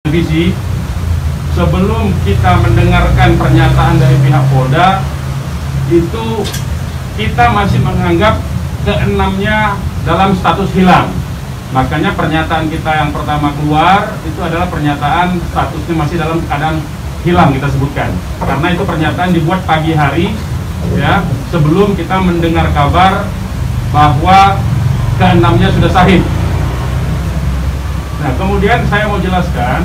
Televisi, sebelum kita mendengarkan pernyataan dari pihak Polda, itu kita masih menganggap keenamnya dalam status hilang. Makanya pernyataan kita yang pertama keluar itu adalah pernyataan statusnya masih dalam keadaan hilang, kita sebutkan. Karena itu pernyataan dibuat pagi hari, ya, sebelum kita mendengar kabar bahwa keenamnya sudah syahid. Nah, kemudian saya mau jelaskan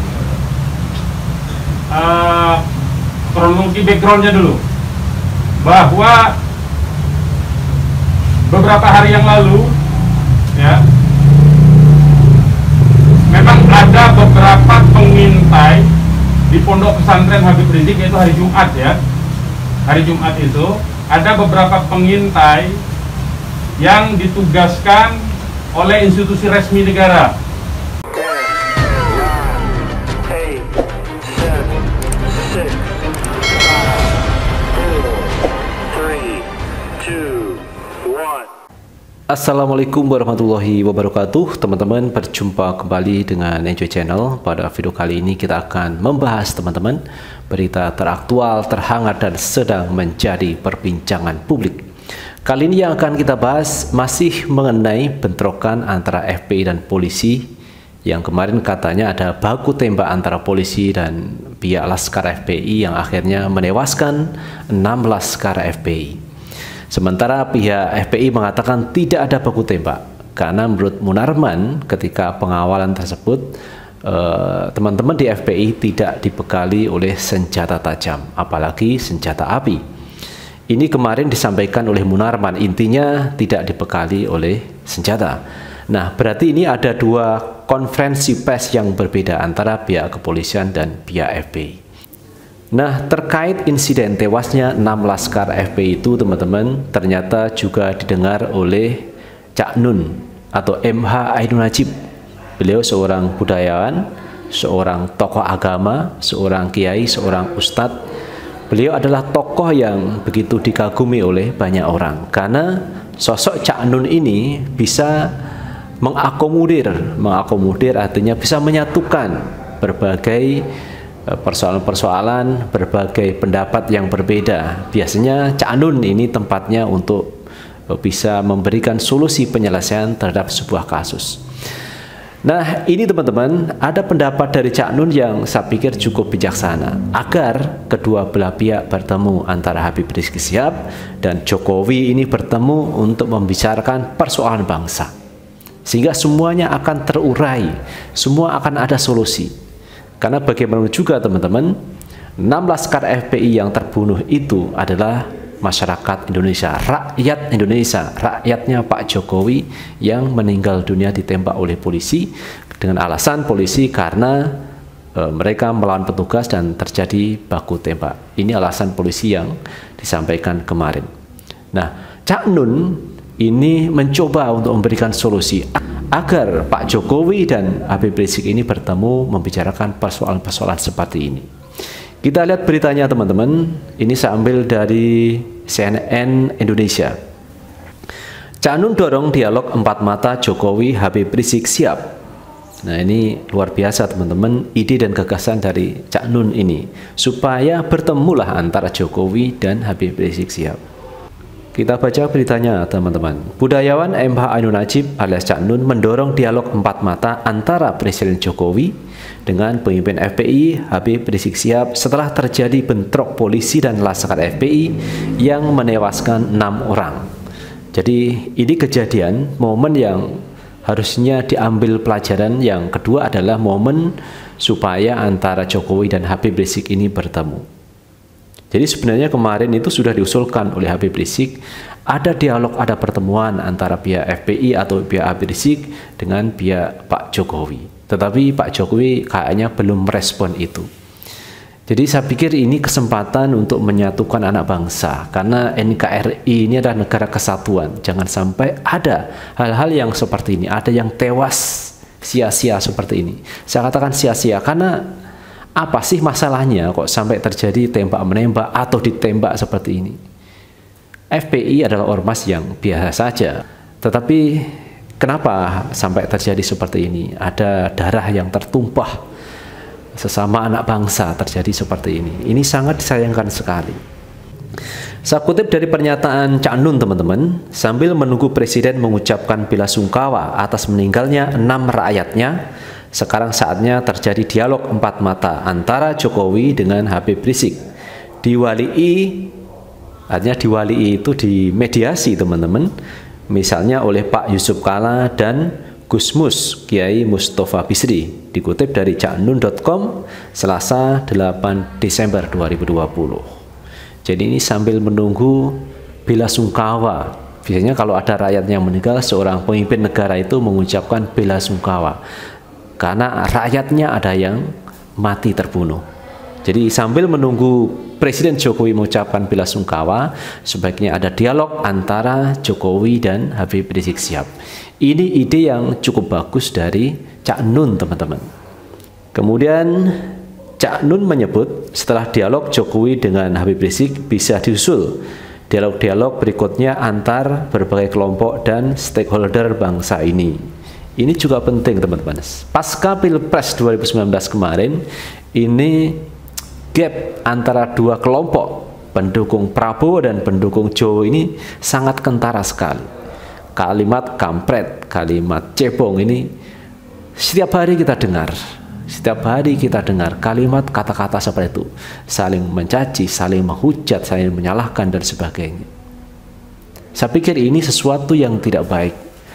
kronologi backgroundnya dulu, bahwa beberapa hari yang lalu, ya, memang ada beberapa pengintai di Pondok Pesantren Habib Rizik, yaitu hari Jumat, ya. Hari Jumat itu ada beberapa pengintai yang ditugaskan oleh institusi resmi negara. Assalamualaikum warahmatullahi wabarakatuh. Teman-teman, berjumpa kembali dengan Enjoy Channel. Pada video kali ini kita akan membahas, teman-teman, berita teraktual, terhangat dan sedang menjadi perbincangan publik. Kali ini yang akan kita bahas masih mengenai bentrokan antara FPI dan polisi, yang kemarin katanya ada baku tembak antara polisi dan pihak Laskar FPI yang akhirnya menewaskan 6 Laskar FPI. Sementara pihak FPI mengatakan tidak ada baku tembak, karena menurut Munarman ketika pengawalan tersebut teman-teman di FPI tidak dibekali oleh senjata tajam, apalagi senjata api. Ini kemarin disampaikan oleh Munarman, intinya tidak dibekali oleh senjata. Nah, berarti ini ada dua konferensi pers yang berbeda antara pihak kepolisian dan pihak FPI. Nah, terkait insiden tewasnya 6 Laskar FPI itu, teman-teman, ternyata juga didengar oleh Cak Nun atau MH Ainun Najib. Beliau seorang budayawan, seorang tokoh agama, seorang kiai, seorang ustadz. Beliau adalah tokoh yang begitu dikagumi oleh banyak orang, karena sosok Cak Nun ini bisa mengakomodir artinya bisa menyatukan berbagai persoalan-persoalan, berbagai pendapat yang berbeda. Biasanya Cak Nun ini tempatnya untuk bisa memberikan solusi penyelesaian terhadap sebuah kasus. Nah, ini teman-teman, ada pendapat dari Cak Nun yang saya pikir cukup bijaksana, agar kedua belah pihak bertemu, antara Habib Rizik Syihab dan Jokowi ini bertemu untuk membicarakan persoalan bangsa, sehingga semuanya akan terurai, semua akan ada solusi. Karena bagaimanapun juga, teman-teman, 6 Laskar FPI yang terbunuh itu adalah masyarakat Indonesia, rakyat Indonesia, rakyatnya Pak Jokowi yang meninggal dunia ditembak oleh polisi dengan alasan polisi karena mereka melawan petugas dan terjadi baku tembak. Ini alasan polisi yang disampaikan kemarin. Nah, Cak Nun ini mencoba untuk memberikan solusi agar Pak Jokowi dan Habib Rizik ini bertemu membicarakan persoalan-persoalan seperti ini. Kita lihat beritanya, teman-teman. Ini saya ambil dari CNN Indonesia. Cak Nun dorong dialog empat mata Jokowi Habib Rizik Syihab. Nah, ini luar biasa, teman-teman, ide dan gagasan dari Cak Nun ini, supaya bertemulah antara Jokowi dan Habib Rizik Syihab. Kita baca beritanya, teman-teman. Budayawan MH Ainun Najib alias Cak Nun mendorong dialog empat mata antara Presiden Jokowi dengan pemimpin FPI Habib Rizik Syihab setelah terjadi bentrok polisi dan Laskar FPI yang menewaskan 6 orang. Jadi ini kejadian, momen yang harusnya diambil pelajaran. Yang kedua adalah momen supaya antara Jokowi dan Habib Rizik ini bertemu. Jadi sebenarnya kemarin itu sudah diusulkan oleh Habib Rizik, ada dialog, ada pertemuan antara pihak FPI atau pihak Habib Rizik dengan pihak Pak Jokowi. Tetapi Pak Jokowi kayaknya belum merespon itu. Jadi saya pikir ini kesempatan untuk menyatukan anak bangsa, karena NKRI ini adalah negara kesatuan. Jangan sampai ada hal-hal yang seperti ini, ada yang tewas sia-sia seperti ini. Saya katakan sia-sia karena apa sih masalahnya kok sampai terjadi tembak-menembak atau ditembak seperti ini? FPI adalah ormas yang biasa saja, tetapi kenapa sampai terjadi seperti ini? Ada darah yang tertumpah, sesama anak bangsa terjadi seperti ini. Ini sangat disayangkan sekali. Saya kutip dari pernyataan Cak Nun, teman-teman, sambil menunggu Presiden mengucapkan bela sungkawa atas meninggalnya 6 rakyatnya, sekarang saatnya terjadi dialog empat mata antara Jokowi dengan Habib Rizik. Diwalii, artinya diwalii itu dimediasi, teman-teman, misalnya oleh Pak Yusuf Kalla dan Gusmus Kiai Mustafa Bisri, dikutip dari caknun.com Selasa 8 Desember 2020. Jadi ini sambil menunggu bela sungkawa. Biasanya kalau ada rakyat yang meninggal, seorang pemimpin negara itu mengucapkan bela sungkawa karena rakyatnya ada yang mati terbunuh. Jadi sambil menunggu Presiden Jokowi mengucapkan bela sungkawa, sebaiknya ada dialog antara Jokowi dan Habib Rizik Syihab. Ini ide yang cukup bagus dari Cak Nun, teman-teman. Kemudian Cak Nun menyebut setelah dialog Jokowi dengan Habib Rizik bisa disusul dialog-dialog berikutnya antar berbagai kelompok dan stakeholder bangsa ini. Ini juga penting, teman-teman. Pasca Pilpres 2019 kemarin, ini gap antara dua kelompok pendukung Prabowo dan pendukung Jokowi ini sangat kentara sekali. Kalimat kampret, kalimat cebong ini setiap hari kita dengar. Setiap hari kita dengar kalimat kata-kata seperti itu, saling mencaci, saling menghujat, saling menyalahkan dan sebagainya. Saya pikir ini sesuatu yang tidak baik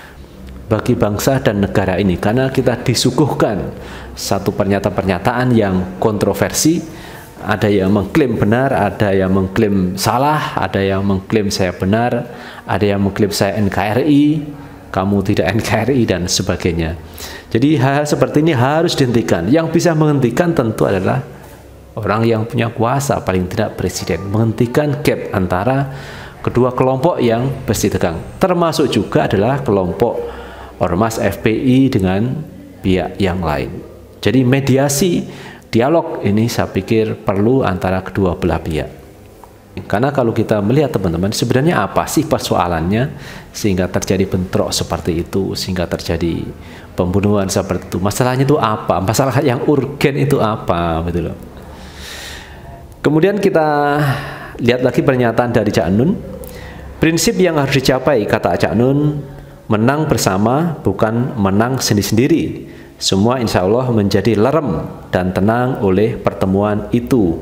bagi bangsa dan negara ini, karena kita disuguhkan satu pernyataan-pernyataan yang kontroversi. Ada yang mengklaim benar, ada yang mengklaim salah, ada yang mengklaim saya benar, ada yang mengklaim saya NKRI, kamu tidak NKRI, dan sebagainya. Jadi hal-hal seperti ini harus dihentikan. Yang bisa menghentikan tentu adalah orang yang punya kuasa, paling tidak Presiden. Menghentikan gap antara kedua kelompok yang bersitegang. Termasuk juga adalah kelompok Ormas FPI dengan pihak yang lain. Jadi mediasi, dialog ini saya pikir perlu antara kedua belah pihak. Karena kalau kita melihat, teman-teman, sebenarnya apa sih persoalannya sehingga terjadi bentrok seperti itu, sehingga terjadi pembunuhan seperti itu. Masalahnya itu apa? Masalah yang urgen itu apa? Gitu loh. Kemudian kita lihat lagi pernyataan dari Cak Nun. Prinsip yang harus dicapai, kata Cak Nun, menang bersama bukan menang sendiri-sendiri. Semua insya Allah menjadi lerem dan tenang oleh pertemuan itu.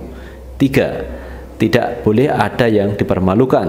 3. Tidak boleh ada yang dipermalukan.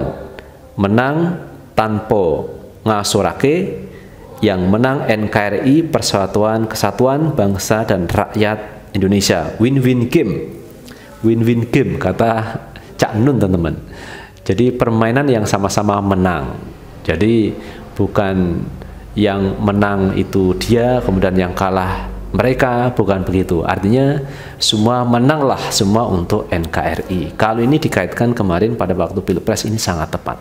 Menang tanpa ngasorake, yang menang NKRI, Persatuan Kesatuan Bangsa dan Rakyat Indonesia. Win-win game. Win-win game, kata Cak Nun, teman-teman. Jadi permainan yang sama-sama menang. Jadi bukan yang menang itu dia, kemudian yang kalah mereka, bukan begitu. Artinya semua menanglah semua untuk NKRI. Kalau ini dikaitkan kemarin pada waktu Pilpres, ini sangat tepat.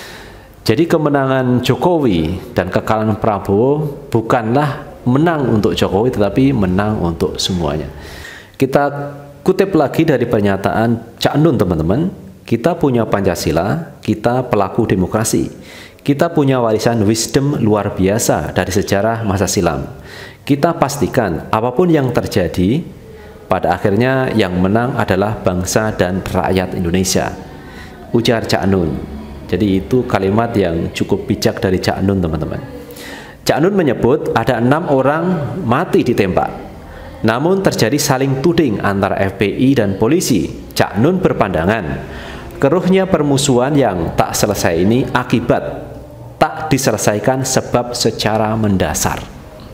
Jadi kemenangan Jokowi dan kekalahan Prabowo bukanlah menang untuk Jokowi, tetapi menang untuk semuanya. Kita kutip lagi dari pernyataan Cak Nun, teman-teman. Kita punya Pancasila, kita pelaku demokrasi. Kita punya warisan wisdom luar biasa dari sejarah masa silam. Kita pastikan apapun yang terjadi, pada akhirnya yang menang adalah bangsa dan rakyat Indonesia, ujar Cak Nun. Jadi itu kalimat yang cukup bijak dari Cak Nun, teman-teman. Cak Nun menyebut ada 6 orang mati ditembak, namun terjadi saling tuding antara FPI dan polisi. Cak Nun berpandangan, keruhnya permusuhan yang tak selesai ini akibat tak diselesaikan sebab secara mendasar.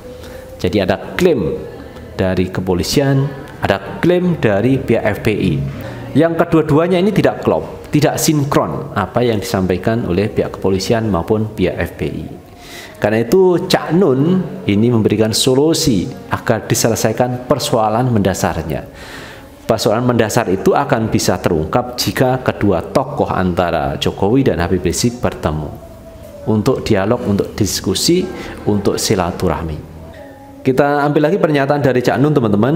Jadi ada klaim dari kepolisian, ada klaim dari pihak FPI. Yang kedua-duanya ini tidak klop, tidak sinkron apa yang disampaikan oleh pihak kepolisian maupun pihak FPI. Karena itu Cak Nun ini memberikan solusi agar diselesaikan persoalan mendasarnya. Persoalan mendasar itu akan bisa terungkap jika kedua tokoh antara Jokowi dan Habib Rizik bertemu untuk dialog, untuk diskusi, untuk silaturahmi. Kita ambil lagi pernyataan dari Cak Nun, teman-teman.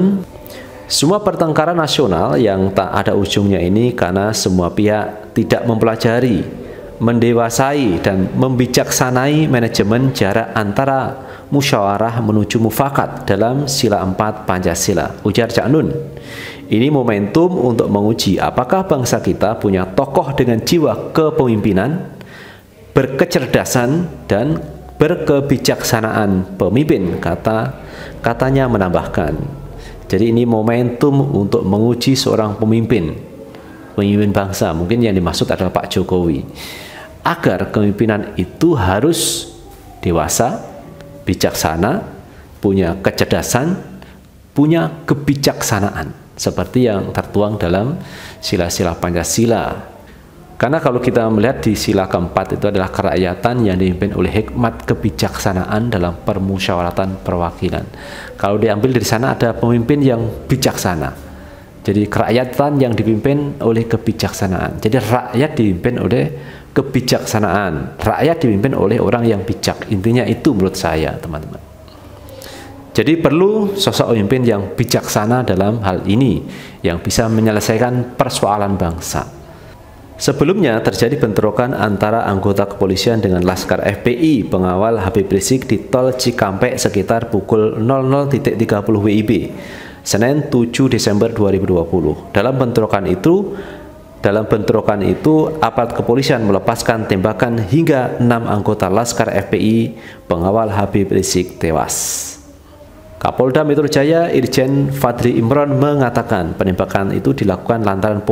Semua pertengkaran nasional yang tak ada ujungnya ini karena semua pihak tidak mempelajari, mendewasai dan membijaksanai manajemen jarak antara musyawarah menuju mufakat dalam sila 4 Pancasila. Ujar Cak Nun, ini momentum untuk menguji apakah bangsa kita punya tokoh dengan jiwa kepemimpinan, berkecerdasan, dan berkebijaksanaan pemimpin, katanya menambahkan. Jadi ini momentum untuk menguji seorang pemimpin bangsa, mungkin yang dimaksud adalah Pak Jokowi, agar kepemimpinan itu harus dewasa, bijaksana, punya kecerdasan, punya kebijaksanaan, seperti yang tertuang dalam sila-sila Pancasila. Karena kalau kita melihat di sila keempat itu adalah kerakyatan yang dipimpin oleh hikmat kebijaksanaan dalam permusyawaratan perwakilan. Kalau diambil dari sana ada pemimpin yang bijaksana. Jadi kerakyatan yang dipimpin oleh kebijaksanaan. Jadi rakyat dipimpin oleh kebijaksanaan. Rakyat dipimpin oleh orang yang bijak. Intinya itu menurut saya, teman-teman. Jadi perlu sosok pemimpin yang bijaksana dalam hal ini, yang bisa menyelesaikan persoalan bangsa. Sebelumnya terjadi bentrokan antara anggota kepolisian dengan Laskar FPI pengawal Habib Rizik di Tol Cikampek sekitar pukul 00.30 WIB, Senin 7 Desember 2020. Dalam bentrokan itu aparat kepolisian melepaskan tembakan hingga 6 anggota Laskar FPI pengawal Habib Rizik tewas. Kapolda Metro Jaya Irjen Fadli Imron mengatakan penembakan itu dilakukan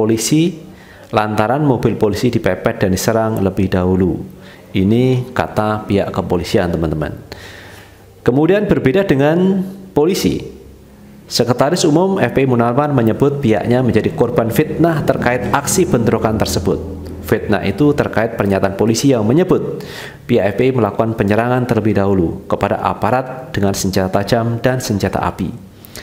lantaran mobil polisi dipepet dan diserang lebih dahulu. Ini kata pihak kepolisian, teman-teman. Kemudian berbeda dengan polisi. Sekretaris Umum FPI Munarman menyebut pihaknya menjadi korban fitnah terkait aksi bentrokan tersebut. Fitnah itu terkait pernyataan polisi yang menyebut pihak FPI melakukan penyerangan terlebih dahulu kepada aparat dengan senjata tajam dan senjata api.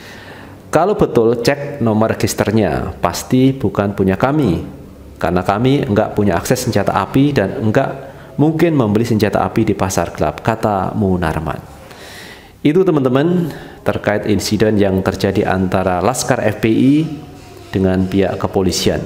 Kalau betul, cek nomor registernya, pasti bukan punya kami. Karena kami enggak punya akses senjata api dan enggak mungkin membeli senjata api di pasar gelap, kata Munarman. Itu teman-teman terkait insiden yang terjadi antara Laskar FPI dengan pihak kepolisian.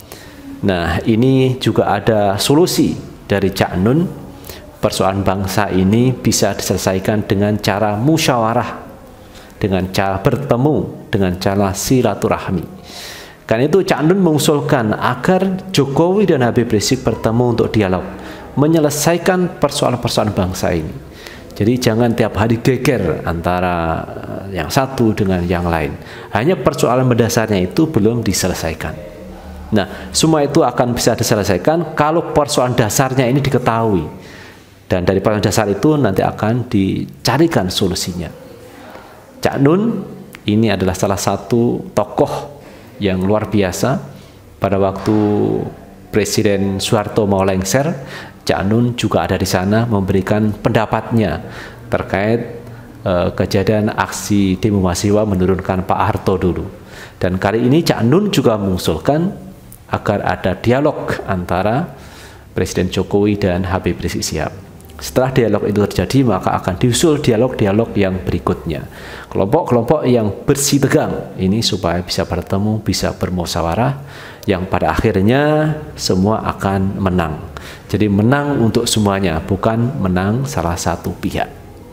Nah, ini juga ada solusi dari Cak Nun. Persoalan bangsa ini bisa diselesaikan dengan cara musyawarah, dengan cara bertemu, dengan cara silaturahmi. Karena itu Cak Nun mengusulkan agar Jokowi dan Habib Rizik bertemu untuk dialog, menyelesaikan persoalan-persoalan bangsa ini. Jadi jangan tiap hari geger antara yang satu dengan yang lain. Hanya persoalan mendasarnya itu belum diselesaikan. Nah, semua itu akan bisa diselesaikan kalau persoalan dasarnya ini diketahui. Dan dari persoalan dasar itu nanti akan dicarikan solusinya. Cak Nun ini adalah salah satu tokoh yang luar biasa. Pada waktu Presiden Soeharto mau lengser, Cak Nun juga ada di sana memberikan pendapatnya terkait kejadian aksi demo mahasiswa menurunkan Pak Harto dulu. Dan kali ini Cak Nun juga mengusulkan agar ada dialog antara Presiden Jokowi dan Habib Rizik Syihab. Setelah dialog itu terjadi, maka akan diusul dialog-dialog yang berikutnya. Kelompok-kelompok yang bersih tegang ini supaya bisa bertemu, bisa bermusyawarah, yang pada akhirnya semua akan menang. Jadi menang untuk semuanya, bukan menang salah satu pihak.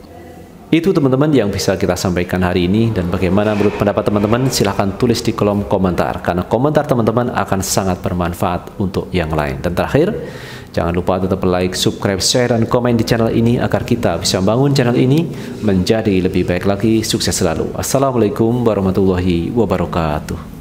Itu teman-teman yang bisa kita sampaikan hari ini, dan bagaimana menurut pendapat teman-teman silahkan tulis di kolom komentar, karena komentar teman-teman akan sangat bermanfaat untuk yang lain. Dan terakhir, jangan lupa tetap like, subscribe, share, dan komen di channel ini agar kita bisa membangun channel ini menjadi lebih baik lagi. Sukses selalu. Assalamualaikum warahmatullahi wabarakatuh.